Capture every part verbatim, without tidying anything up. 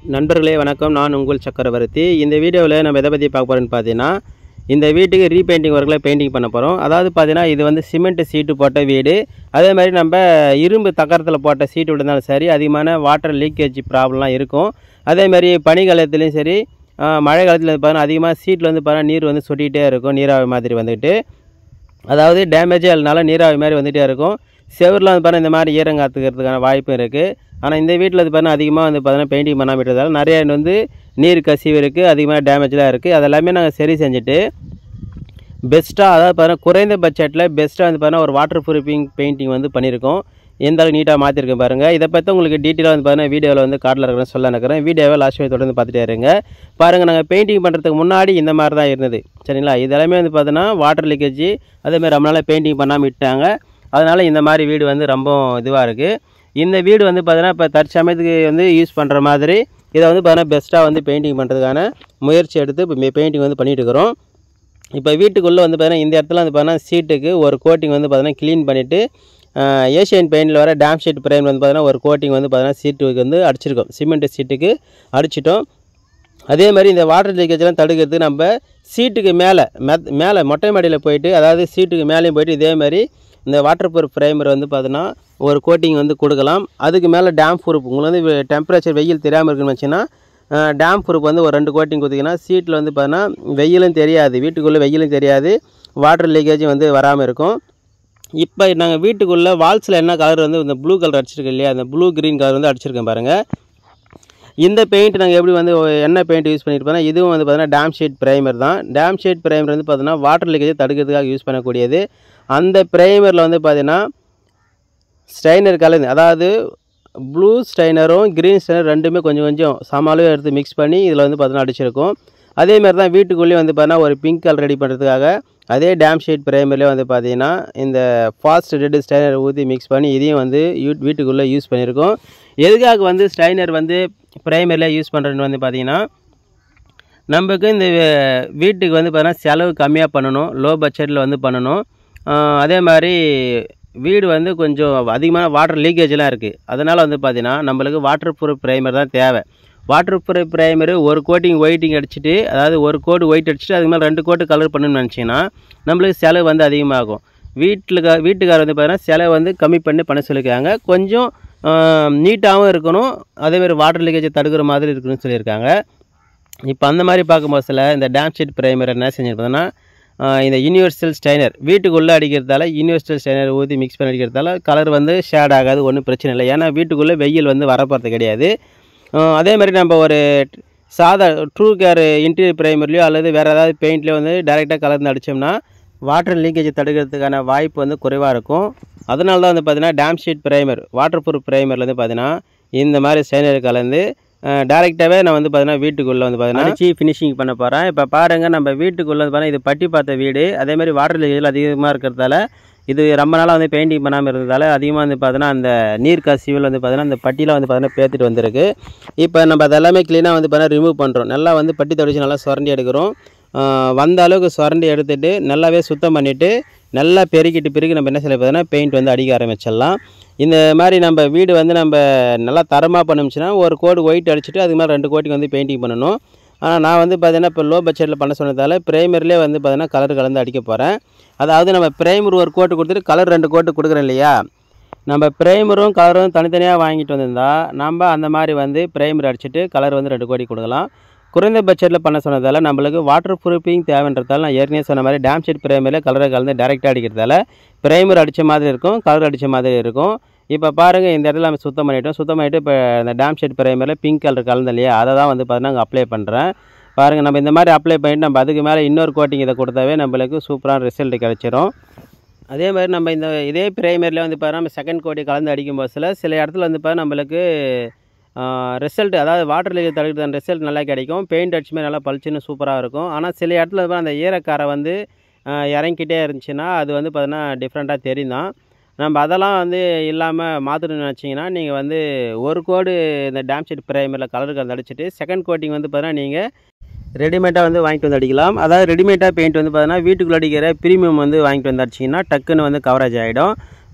நண்பர்களே வணக்கம். நான் உங்கள் சக்கரவர்த்தி. இந்த வீடியோவில் நம்ம எதை பற்றி பார்க்க போகிறோன்னு பார்த்தீங்கன்னா, இந்த வீட்டுக்கு ரீபெயிண்டிங் ஒர்க்கில் பெயிண்டிங் பண்ண போகிறோம். அதாவது பார்த்தீங்கன்னா, இது வந்து சிமெண்ட் சீட்டு போட்ட வீடு. அதே மாதிரி நம்ம இரும்பு தகரத்தில் போட்ட சீட்டு விட்டுருந்தாலும் சரி, அதிகமான வாட்டர் லீக்கேஜ் ப்ராப்ளம்லாம் இருக்கும். அதேமாதிரி பனி காலத்துலேயும் சரி, மழை காலத்தில் பார்த்தீங்கன்னா அதிகமாக சீட்டில் வந்து பார்த்தீங்கன்னா நீர் வந்து சொட்டிகிட்டே இருக்கும். நீராவி மாதிரி வந்துட்டு, அதாவது டேமேஜே இல்லைனால நீராவி மாதிரி வந்துகிட்டே இருக்கும். செவரில் வந்து பார்த்தீங்கன்னா இந்த மாதிரி ஈரங்காத்துக்கிறதுக்கான வாய்ப்பும் இருக்குது. ஆனால் இந்த வீட்டில் வந்து பார்த்தீங்கன்னா அதிகமாக வந்து பார்த்தீங்கன்னா பெயிண்டிங் பண்ணாமல் விட்டதால் நிறைய வந்து நீர் கசிவு இருக்குது, அதிகமாக டேமேஜ்லாம் இருக்குது. அதெல்லாமே நாங்கள் சரி செஞ்சுட்டு பெஸ்ட்டாக, அதாவது பார்த்தீங்கன்னா குறைந்த பட்ஜெட்டில் பெஸ்ட்டாக வந்து பார்த்தீங்கன்னா ஒரு வாட்டர் ப்ரூஃபிங் பெயிண்டிங் வந்து பண்ணியிருக்கோம். எந்த அளவுக்கு நீட்டாக மாற்றிருக்கேன் பாருங்கள். இதை பற்றி உங்களுக்கு டீட்டெயிலாக வந்து பார்த்தீங்கன்னா வீடியோவில் வந்து காட்டில் இருக்கிறேன் சொல்ல நினைக்கிறேன். வீடியோவை லாஸ்ட் வரை தொடர்ந்து பார்த்துட்டே இருங்க. பாருங்கள், நாங்கள் பெயிண்டிங் பண்ணுறதுக்கு முன்னாடி இந்த மாதிரி தான் இருந்தது, சரிங்களா? இதெல்லாமே வந்து பார்த்தீங்கன்னா வாட்டர் லீக்கேஜ், அதேமாதிரி ரொம்ப நாள் பெயிண்டிங் பண்ணாமல் விட்டாங்க. அதனால் இந்த மாதிரி வீடு வந்து ரொம்ப இதுவாக இருக்குது. இந்த வீடு வந்து பார்த்தீங்கன்னா இப்போ தற்சமயத்துக்கு வந்து யூஸ் பண்ணுற மாதிரி இதை வந்து பார்த்தீங்கன்னா பெஸ்ட்டாக வந்து பெயிண்டிங் பண்ணுறதுக்கான முயற்சி எடுத்து இப்போ பெயிண்டிங் வந்து பண்ணிகிட்டு இருக்கிறோம். இப்போ வீட்டுக்குள்ளே வந்து பார்த்தீங்கன்னா இந்த இடத்துல வந்து பார்த்தீங்கன்னா சீட்டுக்கு ஒரு கோட்டிங் வந்து பார்த்தீங்கன்னா க்ளீன் பண்ணிவிட்டு, ஏஷியன் பெயிண்டில் வர டேம் ஷீட் பிரேம் வந்து பார்த்தீங்கன்னா ஒரு கோட்டிங் வந்து பார்த்தீங்கன்னா சீட்டுக்கு வந்து அடிச்சிருக்கோம். சிமெண்ட் சீட்டுக்கு அடிச்சிட்டோம். அதே மாதிரி இந்த வாட்டர் லீக்கேஜெலாம் தடுக்கிறதுக்கு நம்ம சீட்டுக்கு மேலே மெத் மேலே மொட்டை மாடியில் போயிட்டு, அதாவது சீட்டுக்கு மேலேயும் போயிட்டு இதே மாதிரி இந்த வாட்டர் ப்ரூஃப் ப்ரைமர் வந்து பார்த்தீங்கன்னா ஒரு கோட்டிங் வந்து கொடுக்கலாம். அதுக்கு மேலே டேம் ப்ரூஃப், உங்களுக்கு வந்து டெம்பரேச்சர் வெயில் தெரியாமல் இருக்குன்னு வச்சுன்னா டேம் ப்ரூஃப் வந்து ஒரு ரெண்டு கோட்டிங் கொடுத்தீங்கன்னா சீட்டில் வந்து பார்த்தீங்கன்னா வெயிலும் தெரியாது, வீட்டுக்குள்ளே வெயிலும் தெரியாது, வாட்டர் லீக்கேஜும் வந்து வராமல் இருக்கும். இப்போ நாங்கள் வீட்டுக்குள்ளே வால்ஸில் என்ன கலர் வந்து இந்த ப்ளூ கலர் அடிச்சிருக்கோம் இல்லையா, அந்த ப்ளூ க்ரீன் கலர் வந்து அடிச்சிருக்கேன் பாருங்கள். இந்த பெயிண்ட் நாங்கள் எப்படி வந்து என்ன பெயிண்ட் யூஸ் பண்ணியிருப்போம்னா, இதுவும் வந்து பார்த்தீங்கன்னா டேம் ஷீட் ப்ரைமர் தான். டேம் ஷீட் ப்ரைமர் வந்து பார்த்தீங்கன்னா வாட்டர் லீக்கேஜ் தடுக்கிறதுக்காக யூஸ் பண்ணக்கூடியது. அந்த ப்ரைமரில் வந்து பார்த்தீங்கன்னா ஸ்ட்ரைனர் கலந்து, அதாவது ப்ளூ ஸ்ட்ரைனரும் க்ரீன் ஸ்ட்ரைனர் ரெண்டுமே கொஞ்சம் கொஞ்சம் சமாளவே எடுத்து மிக்ஸ் பண்ணி இதில் வந்து பார்த்தீங்கன்னா அடிச்சிருக்கோம். அதேமாதிரி தான் வீட்டுக்குள்ளேயே வந்து பார்த்தீங்கன்னா ஒரு பிங்க் கலர் ரெடி பண்ணுறதுக்காக அதே டேம் ஷீட் ப்ரைமர்லேயே வந்து பார்த்தீங்கன்னா இந்த ஃபாஸ்ட் ரெட் ஸ்ட்ரைனர் ஊற்றி மிக்ஸ் பண்ணி இதையும் வந்து வீட்டுக்குள்ளே யூஸ் பண்ணியிருக்கோம். எதுக்காக வந்து ஸ்ட்ரைனர் வந்து ப்ரைமரில் யூஸ் பண்ணுறதுன்னு வந்து பார்த்தீங்கன்னா, நமக்கு இந்த வீட்டுக்கு வந்து பார்த்தீங்கன்னா செலவு கம்மியாக பண்ணணும், லோ பட்ஜெட்டில் வந்து பண்ணணும். அதே மாதிரி வீடு வந்து கொஞ்சம் அதிகமான வாட்டர் லீக்கேஜெலாம் இருக்குது. அதனால் வந்து பார்த்தீங்கன்னா நம்மளுக்கு வாட்டர் ப்ரூஃப் ப்ரைமர் தான் தேவை. வாட்டர் ப்ரூஃப் ப்ரைமரு ஒரு கோட்டிங் ஒயிட்டிங் அடிச்சுட்டு, அதாவது ஒரு கோட்டு ஒயிட் அடிச்சுட்டு அதுக்கு மேலே ரெண்டு கோட்டு கலர் பண்ணணும்னு நினச்சிங்கன்னா நம்மளுக்கு செலவு வந்து அதிகமாகும். வீட்டில் வீட்டுக்காரர் வந்து பார்த்தீங்கன்னா செலவு வந்து கம்மி பண்ணி பண்ண சொல்லியிருக்காங்க. கொஞ்சம் நீட்டாகவும் இருக்கணும், அதேமாதிரி வாட்டர் லீக்கேஜை தடுக்கிற மாதிரி இருக்குன்னு சொல்லியிருக்காங்க. இப்போ அந்த மாதிரி பார்க்கும்போது சில இந்த டேம் ஷீட் ப்ரைமர் என்ன செஞ்சுருப்பதுன்னா, இந்த யூனிவர்சல் ஸ்ட்ரைனர் வீட்டுக்குள்ளே அடிக்கிறதால யூனிவர்சல் ஸ்ட்ரைனர் ஊற்றி மிக்ஸ் பண்ணி அடிக்கிறதால கலர் வந்து ஷேட் ஆகாது, ஒன்றும் பிரச்சனை இல்லை. ஏன்னா வீட்டுக்குள்ளே வெயில் வந்து வரப்போகிறது கிடையாது. அதே மாதிரி நம்ம ஒரு சாதா ட்ரூ கேர் இன்டீரியர் ப்ரைமர்லையோ அல்லது வேறு ஏதாவது பெயிண்ட்லேயோ வந்து டைரெக்டாக கலந்து அடித்தோம்னா வாட்டர் லீக்கேஜை தடுக்கிறதுக்கான வாய்ப்பு வந்து குறைவாக இருக்கும். அதனால தான் வந்து பார்த்தீங்கன்னா damp sheet primer water proof ப்ரைமரில் வந்து பார்த்தீங்கன்னா இந்த மாதிரி ஸ்ட்ரைனர் கலந்து டேரெக்டாகவே நான் வந்து பார்த்தீங்கன்னா வீட்டுக்குள்ளே வந்து பார்த்தீங்கன்னா அடிச்சு ஃபினிஷிங் பண்ண போகிறேன். இப்போ பாருங்கள், நம்ம வீட்டுக்குள்ளே வந்து பார்த்தீங்கன்னா இது பட்டி பார்த்த வீடு. அதேமாதிரி வாட்டர் லீக்கேஜ் அதிகமாக இருக்கிறதால, இது ரொம்ப நாளாக வந்து பெயிண்டிங் பண்ணாமல் இருந்ததால் அதிகமாக வந்து பார்த்தீங்கன்னா அந்த நீர் கசிவில் வந்து பார்த்தீங்கன்னா அந்த பட்டியில் வந்து பார்த்தீங்கன்னா பேத்துட்டு வந்திருக்கு. இப்போ நம்ம அதெல்லாமே க்ளீனாக வந்து பார்த்தீங்கன்னா ரிமூவ் பண்ணுறோம். நல்லா வந்து பட்டி தொடச்சி நல்லா சுரண்டி எடுக்கிறோம். வந்த அளவுக்கு சுரண்டி எடுத்துகிட்டு நல்லாவே சுத்தம் பண்ணிவிட்டு நல்லா பெருக்கிட்டு பிறகு நம்ம என்ன செய்ய பார்த்தீங்கன்னா பெயிண்ட் வந்து அடிக்க ஆரம்பிச்சிடலாம். இந்த மாதிரி நம்ம வீடு வந்து நம்ம நல்லா தரமாக பண்ணுச்சுன்னா ஒரு கோடு ஒயிட் அடிச்சுட்டு அதுக்கு மேலே ரெண்டு கோட்டிங் வந்து பெயிண்டிங் பண்ணணும். ஆனால் நான் வந்து பார்த்தீங்கன்னா இப்போ லோ பட்ஜெட்டில் பண்ண சொன்னதால் ப்ரைமர்லேயே வந்து பார்த்தீங்கன்னா கலர் கலந்து அடிக்க போகிறேன். அதாவது நம்ம ப்ரைமர் ஒரு கோட்டு கொடுத்துட்டு கலர் ரெண்டு கோட்டு கொடுக்குறோம் இல்லையா, நம்ம ப்ரைமரும் கலரும் தனித்தனியாக வாங்கிட்டு வந்திருந்தால் நம்ம அந்த மாதிரி வந்து ப்ரைமர் அடிச்சுட்டு கலர் வந்து ரெண்டு கோடி கொடுக்கலாம். குறைந்த பட்ஜெட்டில் பண்ண சொன்னதால் நம்மளுக்கு வாட்டர் ப்ரூஃபிங் தேவைன்றதால நான் ஏற்கனவே சொன்ன மாதிரி டேம் ஷீட் ப்ரைமரில் கலரை கலந்து டேரெக்டாக அடிக்கிறதால ப்ரைமர் அடித்த மாதிரி இருக்கும், கலர் அடித்த மாதிரி இருக்கும். இப்போ பாருங்கள், இந்த இடத்துல நம்ம சுத்தம் பண்ணிவிட்டோம். சுத்தம் பண்ணிவிட்டு இப்போ இந்த டேம் ஷீட் ப்ரைமரில் பிங்க் கலர் கலந்து இல்லையா, அதை தான் வந்து பார்த்தீங்கன்னா அங்கே அப்ளை பண்ணுறேன். பாருங்கள், நம்ம இந்த மாதிரி அப்ளை பண்ணிவிட்டு நம்ம அதுக்கு மேலே இன்னொரு கோட்டிங் இதை கொடுத்தாவே நம்மளுக்கு சூப்பரான ரிசல்ட் கிடச்சிரும். அதே மாதிரி நம்ம இந்த இதே ப்ரைமரில் வந்து பார்த்தா நம்ம செகண்ட் கோட்டி கலந்து அடிக்கும்போது சில சில இடத்துல வந்து பார்த்தா நம்மளுக்கு ரிசல்ட், அதாவது வாட்டர் லீக்கேஜ் தடுக்கிறதான ரிசல்ட் நல்லா கிடைக்கும். பெயிண்ட் அடிச்சுமே நல்லா பளிச்சுன்னு சூப்பராக இருக்கும். ஆனால் சில இடத்துல அந்த ஈரக்காரை வந்து இறங்கிக்கிட்டே இருந்துச்சுன்னா அது வந்து பார்த்தீங்கன்னா டிஃப்ரெண்ட்டாக தெரியும் தான். நம்ம அதெல்லாம் வந்து இல்லாமல் மாற்றணும்னு நினச்சிங்கன்னா நீங்கள் வந்து ஒரு கோடு இந்த டேம் ஷீட் ப்ரைமரில் கலர் கலந்து அடிச்சுட்டு செகண்ட் கோட்டிங் வந்து பார்த்தீங்கன்னா நீங்கள் ரெடிமேடாக வந்து வாங்கிட்டு வந்து அடிக்கலாம். அதாவது ரெடிமேடாக பெயிண்ட் வந்து பார்த்தீங்கன்னா வீட்டுக்குள்ளே அடிக்கிற ப்ரீமியம் வந்து வாங்கிட்டு வந்து அடிச்சிங்கன்னா டக்குன்னு வந்து கவரேஜ் ஆகிடும்.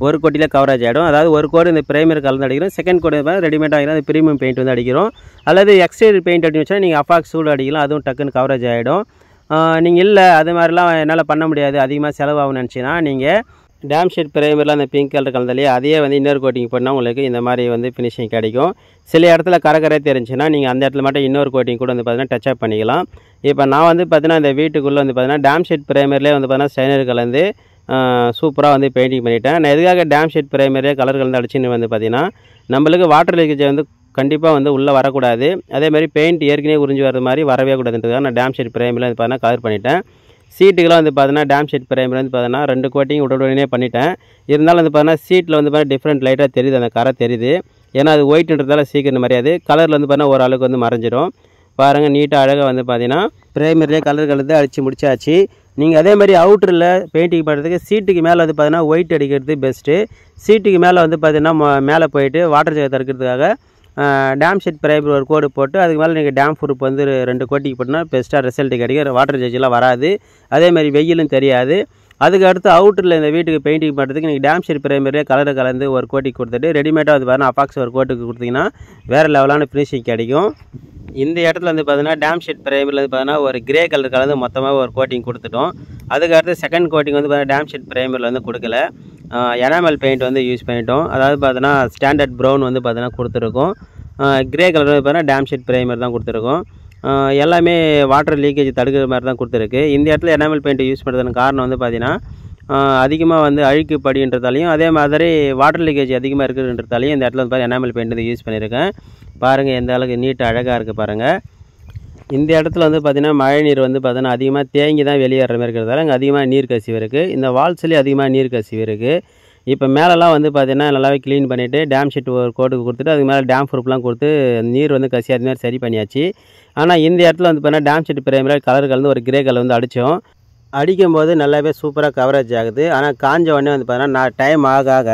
ஒரு கோட்டிலே கவரேஜ் ஆகிடும். அதாவது ஒரு கோடு இந்த பிரைமர் கலந்து அடிக்கிறோம், செகண்ட் கோடு ரெடிமேட் ஆகிடும், அது ப்ரீமியம் பெயிண்ட் வந்து அடிக்கிறோம். அல்லது எக்ஸ்டீரியர் பெயிண்ட் அப்படின்னு வச்சா நீங்கள் அஃபாக்ஸ் சூடு அடிக்கலாம், அதுவும் டக்குன்னு கவரேஜ் ஆகிடும். நீங்கள் இல்லை அது மாதிரிலாம் என்னால் பண்ண முடியாது, அதிகமாக செலவாகும்னு நினச்சிங்கன்னா நீங்கள் டேம் ஷீட் பிரைமரில் அந்த பிங்க் கலர் கலந்தாலே அதையே வந்து இன்னொரு கோட்டிங் பண்ணால் உங்களுக்கு இந்த மாதிரி வந்து ஃபினிஷிங் கிடைக்கும். சில இடத்துல கரை தெரிஞ்சுன்னா நீங்கள் அந்த இடத்துல மட்டும் இன்னொரு கோட்டிங் கூட வந்து பார்த்தீங்கன்னா டச் அப் பண்ணிக்கலாம். இப்போ நான் வந்து பார்த்தீங்கன்னா இந்த வீட்டுக்குள்ளே வந்து பார்த்தீங்கன்னா டேம் ஷீட் பிரைமர்லேயே வந்து பார்த்தீங்கன்னா ஸ்டைனர் கலந்து சூப்பராக வந்து பெயிண்டிங் பண்ணிட்டேன். நான் எதுக்காக டேம் ஷீட் பிரைமரியே கலர் கலந்து அடிச்சுன்னு வந்து பார்த்தீங்கன்னா நம்மளுக்கு வாட்டர் லீக்கேஜ் வந்து கண்டிப்பாக வந்து உள்ளே வரக்கூடாது. அதேமாதிரி பெயிண்ட் ஏற்கனவே உறிஞ்சி வர மாதிரி வரவே கூடாதுன்றதுக்காக நான் டேம் ஷீட் பிரைமரில் வந்து பார்த்தீங்கன்னா கலர் பண்ணிட்டேன். சீட்டுக்கெலாம் வந்து பார்த்தீங்கன்னா டேம் ஷீட் பிரைமர் வந்து பார்த்தீங்கன்னா ரெண்டு கோட்டிங் உடனே பண்ணிட்டேன். இருந்தாலும் வந்து பார்த்தீங்கன்னா சீட்டில் வந்து பார்த்தீங்கன்னா டிஃப்ரெண்ட் லைட்டாக தெரியுது, அந்த கரை தெரியுது. ஏன்னா அது ஒயிட்ன்றதால சீக்கிரம் மறையாது, கலரில் வந்து பார்த்தீங்கன்னா ஓரளவுக்கு வந்து மறைஞ்சிடும். பாருங்கள் நீட்டாக அழகாக வந்து பார்த்தீங்கன்னா பிரைமரிலே கலர் கலந்து அடித்து முடிச்சாச்சு. நீங்கள் அதே மாதிரி அவுட்டரில் பெயிண்டிங் பண்ணுறதுக்கு சீட்டுக்கு மேலே வந்து பார்த்தீங்கன்னா ஒயிட் அடிக்கிறது பெஸ்ட்டு. சீட்டுக்கு மேலே வந்து பார்த்தீங்கன்னா மேலே போயிட்டு வாட்டர் ஜெக தடுக்கிறதுக்காக டேம் ஷீட் பிரைமர் ஒரு கோடு போட்டு அதுக்கு மேலே நீங்கள் டேம் ப்ரூஃப் வந்து ரெண்டு கோட்டிக்கு போட்டுனா பெஸ்ட்டாக ரிசல்ட் கிடைக்கும், வாட்டர் ஜெஜெலாம் வராது, அதேமாதிரி வெயிலும் தெரியாது. அதுக்கு அடுத்து அவுட்டரில் இந்த வீட்டுக்கு பெயிண்டிங் பண்ணுறதுக்கு நீங்கள் டேம் ஷீட் பிரைமரியே கலரை கலந்து ஒரு கோட்டிக்கு கொடுத்துட்டு ரெடிமேடாக வந்து பாருங்கள் அஃபாக்ஸ் ஒரு கோட்டுக்கு கொடுத்தீங்கன்னா வேறு லெவலான ஃபினிஷிங் கிடைக்கும். இந்த இடத்துல வந்து பார்த்தீங்கன்னா டேம் ஷீட் பிரைமரில் வந்து பார்த்தீங்கன்னா ஒரு கிரே கலர் கலந்து மொத்தமாக ஒரு கோட்டிங் கொடுத்துட்டோம். அதுக்கு அடுத்து செகண்ட் கோட்டிங் வந்து பார்த்தீங்கன்னா டேம் ஷீட் பிரைமரில் வந்து கொடுக்கல, எனாமல் பெயிண்ட் வந்து யூஸ் பண்ணிட்டோம். அதாவது பார்த்தீங்கன்னா ஸ்டாண்டர்ட் ப்ரௌன் வந்து பார்த்தீங்கன்னா கொடுத்துருக்கோம். கிரே கலர் வந்து பார்த்தீங்கன்னா டேம் ஷீட் பிரைமர் தான் கொடுத்துருக்கோம். எல்லாமே வாட்டர் லீக்கேஜ் தடுக்கிற மாதிரி தான் கொடுத்துருக்கு. இந்த இடத்துல எனாமல் பெயிண்ட் யூஸ் பண்ணுறதுக்கு காரணம் வந்து பார்த்தீங்கன்னா அதிகமாக வந்து அழுக்கு படின்றதாலையும் அதே மாதிரி வாட்டர் லீக்கேஜ் அதிகமாக இருக்குதுன்றதாலையும் இந்த இடத்துல வந்து பார்த்தீங்கன்னா எனாமல் பெயிண்ட் வந்து யூஸ் பண்ணியிருக்கேன். பாருங்கள் எந்த அளவுக்கு நீட்டாக அழகாக இருக்குது பாருங்கள். இந்த இடத்துல வந்து பார்த்திங்கன்னா மழை நீர் வந்து பார்த்தீங்கன்னா அதிகமாக தேங்கி தான் வெளியேற மாதிரி இருக்கிறதால இங்கே அதிகமாக நீர் கசிவு இருக்குது. இந்த வால்ஸ்லேயே அதிகமாக நீர் கசிவு இருக்குது. இப்போ மேலெலாம் வந்து பார்த்திங்கன்னா நல்லாவே க்ளீன் பண்ணிவிட்டு டேம் ஷீட் ஒரு கோட்டுக்கு கொடுத்துட்டு அதுக்கு மேலே டேம் ப்ரூஃப்லாம் கொடுத்து நீர் வந்து கசி அது மாதிரி சரி பண்ணியாச்சு. ஆனால் இந்த இடத்துல வந்து பார்த்தீங்கன்னா டேம் ஷீட் பிரைமரில் கலர் கலந்து ஒரு கிரே கலர் வந்து அடித்தோம். அடிக்கும்போது நல்லாவே சூப்பராக கவரேஜ் ஆகுது. ஆனால் காஞ்ச உடனே வந்து பார்த்தீங்கன்னா நான் டைம் ஆக ஆக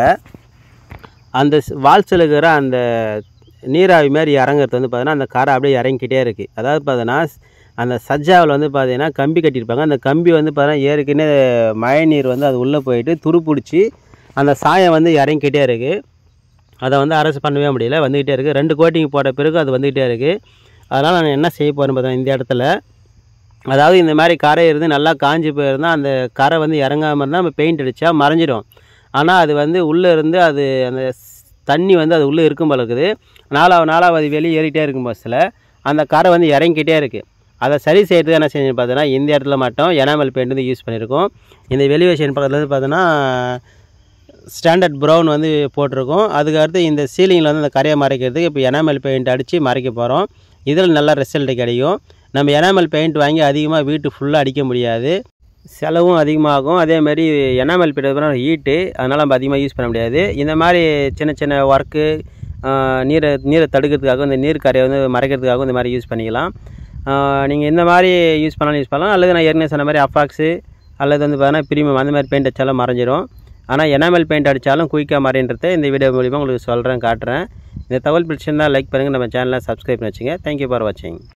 அந்த வால்ஸில் இருக்கிற அந்த நீராவி மாதிரி இறங்குறது வந்து பார்த்தீங்கன்னா அந்த காரை அப்படியே இறங்கிக்கிட்டே இருக்குது. அதாவது பார்த்தீங்கன்னா அந்த சஜ்ஜாவில் வந்து பார்த்தீங்கன்னா கம்பி கட்டியிருப்பாங்க, அந்த கம்பி வந்து பார்த்தீங்கன்னா ஏற்கனவே மழை நீர் வந்து அது உள்ளே போயிட்டு துரு பிடிச்சி அந்த சாயம் வந்து இறங்கிக்கிட்டே இருக்குது. அதை வந்து அரசு பண்ணவே முடியல, வந்துக்கிட்டே இருக்குது. ரெண்டு கோட்டிங் போட்ட பிறகு அது வந்துக்கிட்டே இருக்குது. அதனால் நான் என்ன செய்ய போகிறேன்னு பார்த்தீங்கன்னா இந்த இடத்துல அதாவது இந்த மாதிரி கரை இருந்து நல்லா காஞ்சி போயிருந்தால் அந்த கரை வந்து இறங்காமல் இருந்தால் நம்ம பெயிண்ட் அடித்தா மறைஞ்சிடும். ஆனால் அது வந்து உள்ளே இருந்து அது அந்த தண்ணி வந்து அது உள்ளே இருக்கும் போல இருக்குது. நாலாவது நாலாவது அது வெளியே ஏறிக்கிட்டே இருக்கும் பஸ்ஸில் அந்த கரை வந்து இறங்கிக்கிட்டே இருக்குது. அதை சரி செய்யறதுக்கு என்ன செஞ்சு பார்த்தீங்கன்னா இந்த இடத்துல மட்டும் எனாமல் பெயிண்ட் வந்து யூஸ் பண்ணியிருக்கோம். இந்த வெளிவேஷன் பக்கத்தில் வந்து பார்த்தீங்கன்னா ஸ்டாண்டர்ட் ப்ரௌன் வந்து போட்டிருக்கோம். அதுக்கு அடுத்து இந்த சீலிங்கில் வந்து அந்த கரையை மறைக்கிறதுக்கு இப்போ எனாமல் பெயிண்ட் அடித்து மறைக்க போகிறோம். இதில் நல்ல ரிசல்ட் கிடைக்கும். நம்ம எனாமல் பெயிண்ட் வாங்கி அதிகமாக வீட்டு ஃபுல்லாக அடிக்க முடியாது, செலவும் அதிகமாகும். அதேமாதிரி எனாமல் பெயிண்ட் ஹீட்டு, அதனால் நம்ம அதிகமாக யூஸ் பண்ண முடியாது. இந்த மாதிரி சின்ன சின்ன ஒர்க்கு நீரை நீரை தடுக்கிறதுக்காக இந்த நீர் கரையை வந்து மறைக்கிறதுக்காகவும் இந்த மாதிரி யூஸ் பண்ணிக்கலாம். நீங்கள் இந்த மாதிரி யூஸ் பண்ணாலும் யூஸ் பண்ணலாம். அல்லது நான் ஏற்கனவே சொன்ன மாதிரி அஃபாக்ஸு அல்லது வந்து பார்த்தீங்கன்னா ப்ரீமியம் அந்த மாதிரி பெயிண்ட் அடித்தாலும் மறைஞ்சிடும். ஆனால் எனாமல் பெயிண்ட் அடித்தாலும் குயிக்காக மறைன்றதை இந்த வீடியோ மூலிமா உங்களுக்கு சொல்கிறேன், காட்டுறேன். இந்த தகவல் பிடிச்சிருந்தால் லைக் பண்ணுங்கள், நம்ம சேனலை சப்ஸ்கிரைப் பண்ணி வச்சுங்க. தேங்க்யூ ஃபார் வாட்சிங்.